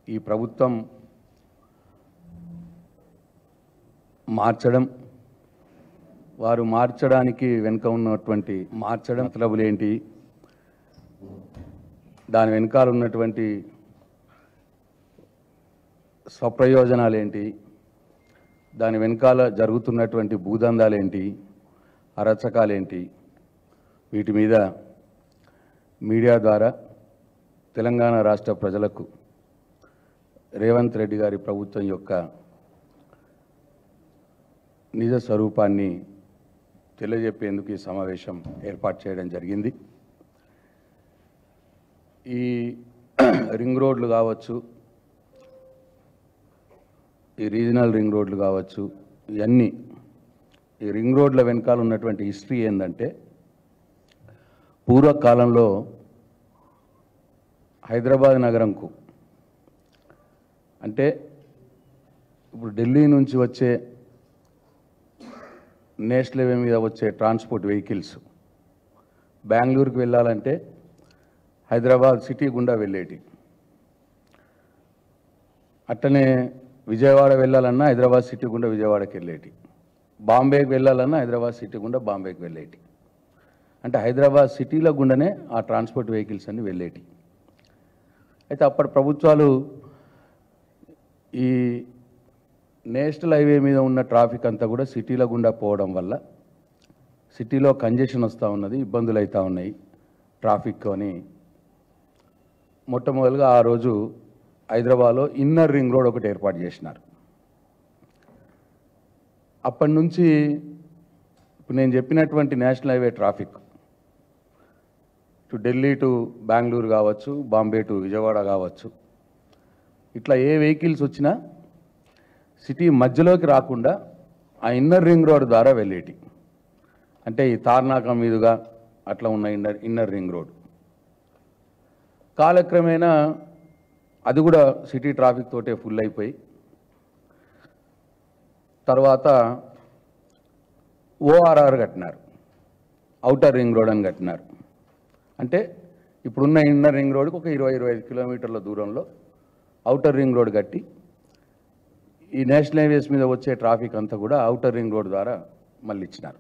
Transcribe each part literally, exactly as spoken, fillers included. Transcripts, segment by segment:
ఈ ప్రభుత్వం మార్చడం, వారు మార్చడానికి వెనుక ఉన్నటువంటి మార్చడం మతలబులేంటి, దాని వెనకాల ఉన్నటువంటి స్వప్రయోజనాలేంటి, దాని వెనకాల జరుగుతున్నటువంటి భూదందాలేంటి, అరచకాలేంటి, వీటి మీద మీడియా ద్వారా తెలంగాణ రాష్ట్ర ప్రజలకు రేవంత్ రెడ్డి గారి ప్రభుత్వం యొక్క నిజ స్వరూపాన్ని తెలియజెప్పేందుకు ఈ సమావేశం ఏర్పాటు చేయడం జరిగింది. ఈ రింగ్ రోడ్లు కావచ్చు, ఈ రీజనల్ రింగ్ రోడ్లు కావచ్చు, ఇవన్నీ ఈ రింగ్ రోడ్ల వెనకాల ఉన్నటువంటి హిస్టరీ ఏంటంటే, పూర్వకాలంలో హైదరాబాద్ నగరంకు అంటే ఇప్పుడు ఢిల్లీ నుంచి వచ్చే నేషనల్ హైవే మీద వచ్చే ట్రాన్స్పోర్ట్ వెహికల్స్ బెంగళూరుకు వెళ్ళాలంటే హైదరాబాద్ సిటీ గుండా వెళ్ళేటి, అట్టనే విజయవాడ వెళ్ళాలన్నా హైదరాబాద్ సిటీ గుండా విజయవాడకి వెళ్ళేటి, బాంబేకి వెళ్ళాలన్నా హైదరాబాద్ సిటీ గుండా బాంబేకి వెళ్ళేటి. అంటే హైదరాబాద్ సిటీల గుండానే ఆ ట్రాన్స్పోర్ట్ వెహికల్స్ అన్ని వెళ్ళేటి. అయితే అప్పటి ప్రభుత్వాలు ఈ నేషనల్ హైవే మీద ఉన్న ట్రాఫిక్ అంతా కూడా సిటీల గుండా పోవడం వల్ల సిటీలో కంజెషన్ వస్తూ ఉన్నది, ఇబ్బందులు అవుతూ ఉన్నాయి ట్రాఫిక్ అని మొట్టమొదటిగా ఆ రోజు హైదరాబాద్లో ఇన్నర్ రింగ్ రోడ్ ఒకటి ఏర్పాటు చేసినారు. అప్పటి నుంచి ఇప్పుడు నేను చెప్పినటువంటి national highway traffic to Delhi to Bengaluru కావచ్చు, బాంబే టు విజయవాడ కావచ్చు, ఇట్లా ఏ వెహికల్స్ వచ్చినా సిటీ మధ్యలోకి రాకుండా ఆ ఇన్నర్ రింగ్ రోడ్ ద్వారా వెళ్ళేటి. అంటే ఈ తార్నాక మీదుగా అట్లా ఉన్న ఇన్నర్ ఇన్నర్ రింగ్ రోడ్ కాలక్రమేణా అది కూడా సిటీ ట్రాఫిక్ తోటే ఫుల్ అయిపోయి తర్వాత ఓఆర్ఆర్ కట్టినారు, అవుటర్ రింగ్ రోడ్ అని కట్టినారు. అంటే ఇప్పుడున్న ఇన్నర్ రింగ్ రోడ్కి ఒక ఇరవై ఇరవై ఐదు కిలోమీటర్ల దూరంలో అవుటర్ రింగ్ రోడ్ కట్టి ఈ నేషనల్ హైవేస్ మీద వచ్చే ట్రాఫిక్ అంతా కూడా అవుటర్ రింగ్ రోడ్ ద్వారా మళ్ళీ ఇచ్చినారు.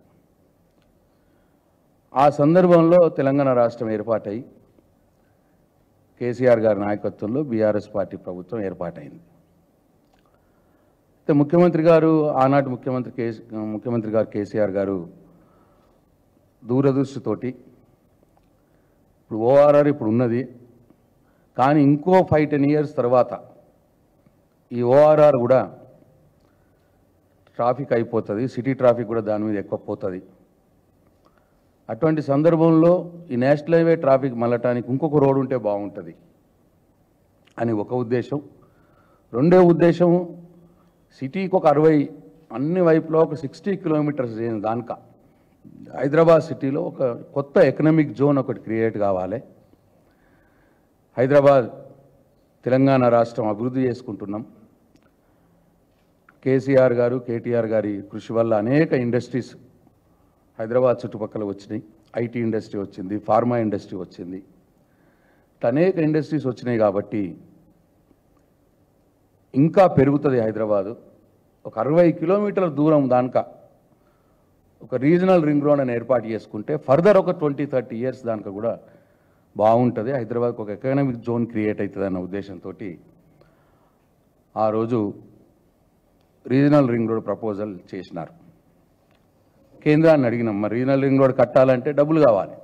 ఆ సందర్భంలో తెలంగాణ రాష్ట్రం ఏర్పాటై కేసీఆర్ గారి నాయకత్వంలో బీఆర్ఎస్ పార్టీ ప్రభుత్వం ఏర్పాటైంది. అయితే ముఖ్యమంత్రి గారు ఆనాటి ముఖ్యమంత్రి కేసీ ముఖ్యమంత్రి గారు కేసీఆర్ గారు దూరదృష్టితోటి ఇప్పుడు ఓఆర్ఆర్ ఇప్పుడు ఉన్నది, కానీ ఇంకో ఫైవ్ టెన్ ఇయర్స్ తర్వాత ఈ ఓఆర్ఆర్ కూడా ట్రాఫిక్ అయిపోతుంది, సిటీ ట్రాఫిక్ కూడా దాని మీద ఎక్కువ పోతుంది. అటువంటి సందర్భంలో ఈ నేషనల్ హైవే ట్రాఫిక్ మళ్ళటానికి ఇంకొక రోడ్ ఉంటే బాగుంటుంది అని ఒక ఉద్దేశం. రెండో ఉద్దేశం, సిటీకి ఒక అరవై అన్ని వైపులో ఒక సిక్స్టీ కిలోమీటర్స్ దానిక హైదరాబాద్ సిటీలో ఒక కొత్త ఎకనామిక్ జోన్ ఒకటి క్రియేట్ కావాలి. హైదరాబాద్ తెలంగాణ రాష్ట్రం అభివృద్ధి చేసుకుంటున్నాం. కేసీఆర్ గారు కేటీఆర్ గారి కృషి వల్ల అనేక ఇండస్ట్రీస్ హైదరాబాద్ చుట్టుపక్కల వచ్చినాయి. ఐటీ ఇండస్ట్రీ వచ్చింది, ఫార్మా ఇండస్ట్రీ వచ్చింది, అనేక ఇండస్ట్రీస్ వచ్చినాయి. కాబట్టి ఇంకా పెరుగుతుంది హైదరాబాదు. ఒక అరవై కిలోమీటర్ల దూరం దానిక ఒక రీజనల్ రింగ్ రోడ్ అని ఏర్పాటు చేసుకుంటే ఫర్దర్ ఒక ట్వంటీ థర్టీ ఇయర్స్ దానిక కూడా బాగుంటుంది. హైదరాబాద్కి ఒక ఎకనామిక్ జోన్ క్రియేట్ అవుతుంది అన్న ఉద్దేశంతో ఆ రోజు రీజనల్ రింగ్ రోడ్ ప్రపోజల్ చేసినారు. కేంద్రాన్ని అడిగినాం, మరి రీజనల్ రింగ్ రోడ్ కట్టాలంటే డబ్బులు కావాలి.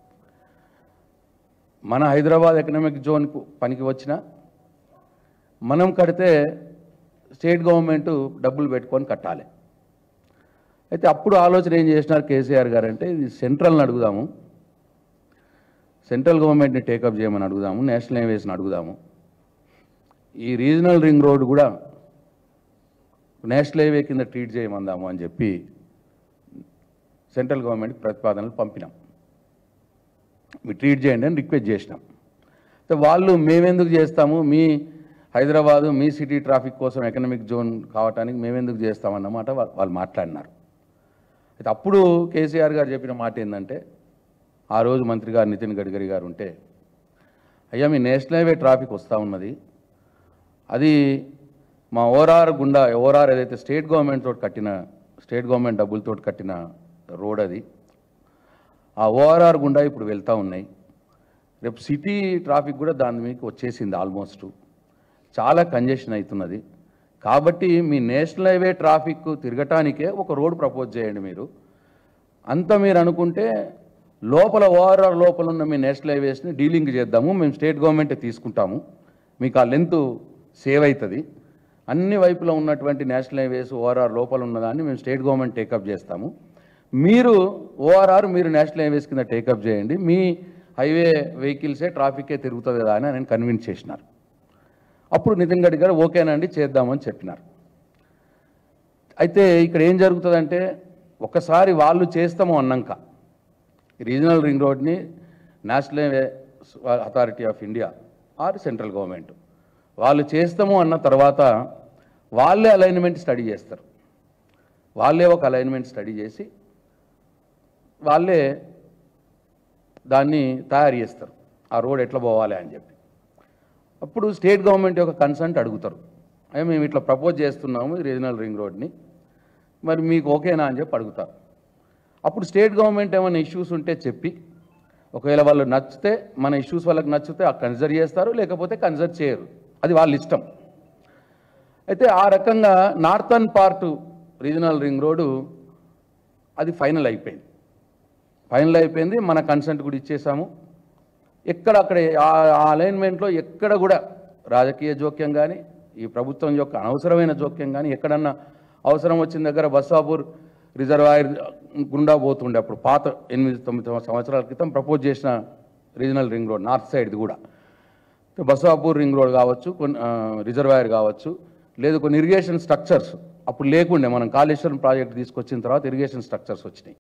మన హైదరాబాద్ ఎకనామిక్ జోన్ పనికి వచ్చినా మనం కడితే స్టేట్ గవర్నమెంట్ డబ్బులు పెట్టుకొని కట్టాలి. అయితే అప్పుడు ఆలోచన ఏం చేసినారు కేసీఆర్ గారు అంటే, ఇది సెంట్రల్ని అడుగుదాము, సెంట్రల్ గవర్నమెంట్ని టేకప్ చేయమని అడుగుదాము, నేషనల్ హైవేస్ని అడుగుదాము, ఈ రీజనల్ రింగ్ రోడ్ కూడా నేషనల్ హైవే కింద ట్రీట్ చేయమందాము అని చెప్పి సెంట్రల్ గవర్నమెంట్కి ప్రతిపాదనలు పంపినాం. మీరు ట్రీట్ చేయండి అని రిక్వెస్ట్ చేసినాం. వాళ్ళు మేమెందుకు చేస్తాము, మీ హైదరాబాదు మీ సిటీ ట్రాఫిక్ కోసం ఎకనామిక్ జోన్ కావటానికి మేమెందుకు చేస్తామన్నమాట వాళ్ళు మాట్లాడినారు. అయితే అప్పుడు కేసీఆర్ గారు చెప్పిన మాట ఏంటంటే, ఆ రోజు మంత్రి గారు నితిన్ గడ్కరీ గారు ఉంటే, అయ్యా మీ నేషనల్ హైవే ట్రాఫిక్ వస్తూ ఉన్నది, అది మా ఓఆర్ఆర్ గుండా ఓఆర్ఆర్ ఏదైతే స్టేట్ గవర్నమెంట్ తోటి కట్టిన స్టేట్ గవర్నమెంట్ డబ్బులతో కట్టిన రోడ్ అది. ఆ ఓఆర్ఆర్ గుండా ఇప్పుడు వెళ్తూ ఉన్నాయి. రేపు సిటీ ట్రాఫిక్ కూడా దాని మీకు వచ్చేసింది ఆల్మోస్ట్. చాలా కంజెషన్ అవుతున్నది. కాబట్టి మీ నేషనల్ హైవే ట్రాఫిక్ తిరగటానికే ఒక రోడ్ ప్రపోజ్ చేయండి మీరు. అంత మీరు అనుకుంటే లోపల ఓఆర్ఆర్ లోపల ఉన్న మీ నేషనల్ హైవేస్ని డీలింగ్ చేద్దాము, మేము స్టేట్ గవర్నమెంటే తీసుకుంటాము, మీకు ఆ లెంత్ సేవ్ అవుతుంది. అన్ని వైపులో ఉన్నటువంటి నేషనల్ హైవేస్ ఓఆర్ఆర్ లోపల ఉన్నదాన్ని మేము స్టేట్ గవర్నమెంట్ టేకప్ చేస్తాము. మీరు ఓఆర్ఆర్ మీరు నేషనల్ హైవేస్ కింద టేకప్ చేయండి, మీ హైవే వెహికల్సే ట్రాఫికే తిరుగుతుంది కదా అని నేను కన్విన్స్ చేసినారు. అప్పుడు నితిన్ గడ్కరీ గారు ఓకేనండి చేద్దామని చెప్పినారు. అయితే ఇక్కడ ఏం జరుగుతుందంటే ఒకసారి వాళ్ళు చేస్తాము అన్నాక రీజనల్ రింగ్ రోడ్ని national highway authority of India or central government వాళ్ళు చేస్తాము అన్న తర్వాత వాళ్ళే అలైన్మెంట్ స్టడీ చేస్తారు. వాళ్ళే ఒక అలైన్మెంట్ స్టడీ చేసి వాళ్ళే దాన్ని తయారు చేస్తారు, ఆ రోడ్ ఎట్లా పోవాలి అని చెప్పి. అప్పుడు స్టేట్ గవర్నమెంట్ యొక్క కన్సెంట్ అడుగుతారు, అయ్యా మేము ఇట్లా ప్రపోజ్ చేస్తున్నాము రీజనల్ రింగ్ రోడ్ని, మరి మీకు ఓకేనా అని చెప్పి అడుగుతారు. అప్పుడు స్టేట్ గవర్నమెంట్ ఏమైనా ఇష్యూస్ ఉంటే చెప్పి, ఒకవేళ వాళ్ళు నచ్చితే మన ఇష్యూస్ వాళ్ళకి నచ్చితే ఆ కన్సిడర్ చేస్తారు, లేకపోతే కన్సిడర్ చేయరు, అది వాళ్ళ ఇష్టం. అయితే ఆ రకంగా northern part regional ring road అది ఫైనల్ అయిపోయింది ఫైనల్ అయిపోయింది మన కన్సెంట్ కూడా ఇచ్చేసాము. ఎక్కడ అక్కడ ఆ అలైన్మెంట్లో ఎక్కడ కూడా రాజకీయ జోక్యం కానీ ఈ ప్రభుత్వం యొక్క అనవసరమైన జోక్యం కానీ ఎక్కడన్నా అవసరం వచ్చిన దగ్గర బస్సాపూర్ రిజర్వాయర్ గుండా పోతుండే అప్పుడు పాత ఎనిమిది తొమ్మిది సంవత్సరాల క్రితం ప్రపోజ్ చేసిన రీజనల్ రింగ్ రోడ్ నార్త్ సైడ్ది కూడా బస్సాపూర్ రింగ్ రోడ్ కావచ్చు, కొన్ని రిజర్వాయర్ కావచ్చు, లేదు కొన్ని ఇరిగేషన్ స్ట్రక్చర్స్ అప్పుడు లేకుండే, మనం కాళేశ్వరం ప్రాజెక్ట్ తీసుకొచ్చిన తర్వాత ఇరిగేషన్ స్ట్రక్చర్స్ వచ్చినాయి.